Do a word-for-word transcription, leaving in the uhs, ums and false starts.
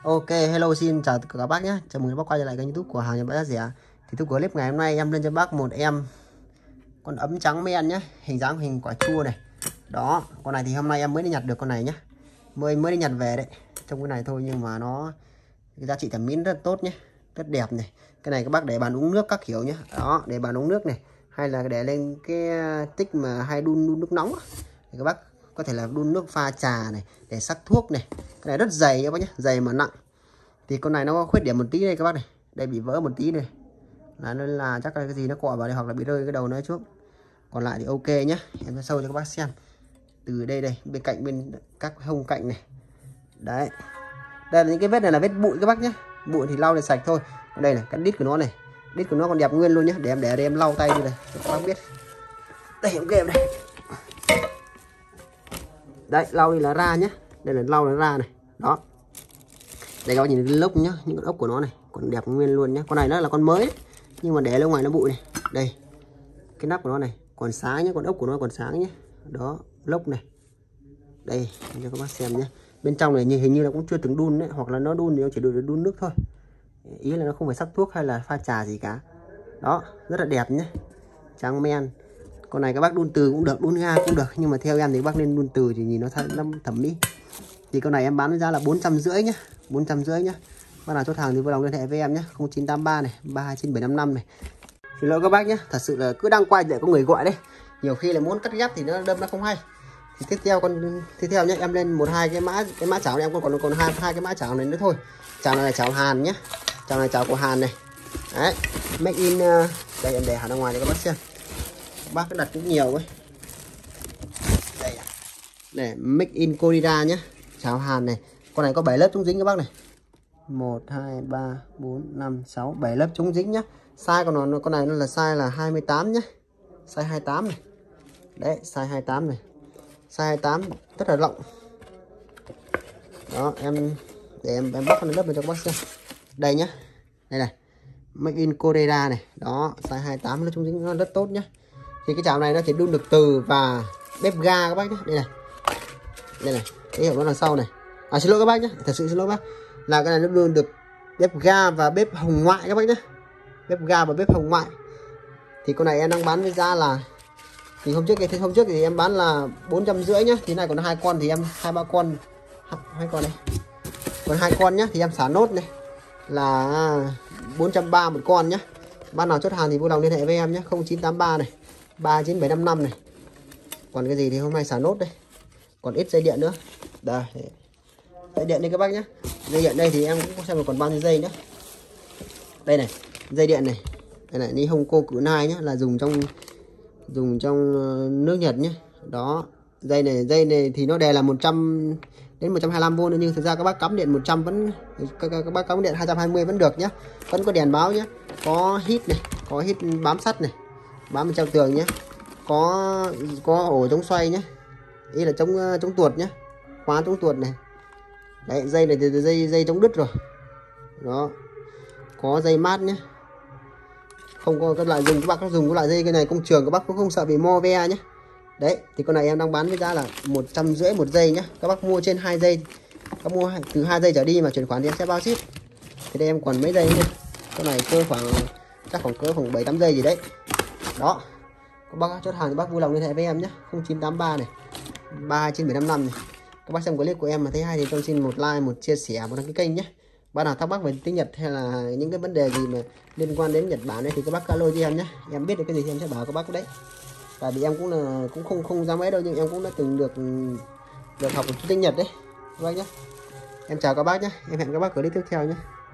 Ok, hello, xin chào tất cả các bác nhé. Chào mừng các bác quay trở lại kênh YouTube của hàng nhà bác giá rẻ. Thì tiếp clip ngày hôm nay em lên cho bác một em con ấm trắng men nhé, hình dáng hình quả chua này. Đó, con này thì hôm nay em mới đi nhặt được con này nhé. Mới mới đi nhặt về đấy. Trong cái này thôi nhưng mà nó cái giá trị thẩm mỹ rất tốt nhé, rất đẹp này. Cái này các bác để bàn uống nước các kiểu nhé. Đó, để bàn uống nước này, hay là để lên cái tích mà hay đun, đun nước nóng thì các bác có thể là đun nước pha trà này, để sắc thuốc này. Cái này rất dày các bác nhé, dày mà nặng. Thì con này nó có khuyết điểm một tí đây các bác này, đây bị vỡ một tí này, là nên là chắc là cái gì nó cọ vào đây hoặc là bị rơi cái đầu nó trước. Còn lại thì ok nhé, em sẽ sâu cho các bác xem. Từ đây đây, bên cạnh bên các hông cạnh này, đấy, đây là những cái vết này là vết bụi các bác nhé. Bụi thì lau để sạch thôi. Còn đây này, cái đít của nó này, đít của nó còn đẹp nguyên luôn nhé. Để em để đây em lau tay đi này cho các bác biết. Đây em kèm đây, đấy, lau đi là ra nhé. Đây là lau nó ra này, đó. Đây các bác nhìn cái lốc nhá, những con ốc của nó này còn đẹp nguyên luôn nhá. Con này nó là con mới đấy, nhưng mà để lâu ngoài nó bụi này. Đây, cái nắp của nó này còn sáng nhá, con ốc của nó còn sáng nhé. Đó, lốc này. Đây cho các bác xem nhé. Bên trong này như hình như là cũng chưa từng đun đấy, hoặc là nó đun thì nó chỉ được đun nước thôi. Ý là nó không phải sắc thuốc hay là pha trà gì cả. Đó, rất là đẹp nhé, trắng men. Con này các bác đun từ cũng được, đun ga cũng được, nhưng mà theo em thì các bác nên đun từ thì nhìn nó thẩm, thẩm mỹ. Thì con này em bán với giá là bốn trăm rưỡi nhá, bốn trăm rưỡi nhá. Bác nào chốt hàng thì vui lòng liên hệ với em nhé, không chín tám ba này, ba hai chín bảy năm năm này. Xin lỗi các bác nhé, thật sự là cứ đang quay để có người gọi đấy. Nhiều khi là muốn cắt ghép thì nó đâm nó không hay. Thì tiếp theo con tiếp theo nhé, em lên một hai cái mã cái mã chảo này, em còn còn còn hai hai cái mã chảo này nữa thôi. Chảo này là chảo Hàn nhé, chảo này chảo của Hàn này. Đấy, make in uh, đây em để Hàn ra ngoài để các bác xem. Các bác cứ đặt cũng nhiều ấy. Đây này, make in Corida nhé, chảo Hàn này. Con này có bảy lớp chống dính các bác này. một hai ba bốn năm sáu bảy lớp chống dính nhá. Size của nó con này nó là size là hai mươi tám nhá. Size hai mươi tám này. Đấy, size hai mươi tám này. Size hai mươi tám rất là rộng. Đó, em để em em bóc cái lớp này cho các bác xem. Đây nhá. Đây này. Make in Coreda này. Đó, size hai mươi tám lớp chống dính nó rất tốt nhá. Thì cái chảo này nó chỉ đun được từ và bếp ga các bác nhé. Đây này. Đây này, cái hiệu nó là sau này. À, xin lỗi các bác nhé, thật sự xin lỗi bác. Là cái này nó luôn được bếp ga và bếp hồng ngoại các bác nhé. Bếp ga và bếp hồng ngoại. Thì con này em đang bán với giá là, thì hôm trước cái hôm trước thì em bán là bốn trăm rưỡi nhá. Thì này còn hai con thì em hai ba con hai con này. Còn hai con nhá thì em xả nốt này là bốn trăm ba mươi một con nhá. Bác nào chốt hàng thì vui lòng liên hệ với em nhé, không chín tám ba này, ba chín bảy năm năm này. Còn cái gì thì hôm nay xả nốt đây. Còn ít dây điện nữa. Đây. Dây điện đây các bác nhé. Dây điện đây thì em cũng xem là còn bao nhiêu dây nữa. Đây này, dây điện này. Đây này, ni hông cô cử nai nhá, là dùng trong dùng trong nước Nhật nhé. Đó, dây này, dây này thì nó đè là một trăm đến một trăm hai mươi lăm vôn, nhưng thực ra các bác cắm điện một trăm vẫn các, các bác cắm điện hai trăm hai mươi vẫn được nhá. Vẫn có đèn báo nhé. Có hít này, có hít bám sắt này, bám bên trong tường nhé. Có có ổ chống xoay nhé. Ý là chống chống tuột nhé. Khóa chống tuột này. Đấy, dây này thì dây dây chống đứt rồi. Đó. Có dây mát nhé. Không có các loại dùng các bác có dùng cái loại dây cái này công trường các bác cũng không sợ bị mo ve nhé. Đấy, thì con này em đang bán với giá là một trăm rưỡi một dây nhé. Các bác mua trên hai dây, các mua từ hai dây trở đi mà chuyển khoản thì em sẽ bao ship. Thì đây em còn mấy dây nhé. Con này cơ khoảng chắc khoảng cỡ khoảng bảy tám dây gì đấy. Đó. Các bác chốt hàng thì bác vui lòng liên hệ với em nhé, không chín tám ba này, ba hai chín bảy năm năm này. Các bác xem clip của em mà thấy hay thì cho xin một like, một chia sẻ, một đăng ký kênh nhé. Bác nào thắc mắc về tiếng Nhật hay là những cái vấn đề gì mà liên quan đến Nhật Bản ấy thì các bác alo cho em nhé. Em biết được cái gì thì em sẽ bảo các bác đấy. Tại vì em cũng là cũng không không dám mấy đâu, nhưng em cũng đã từng được được học tiếng Nhật đấy các bác nhé. Em chào các bác nhé. Em hẹn các bác clip tiếp theo nhé.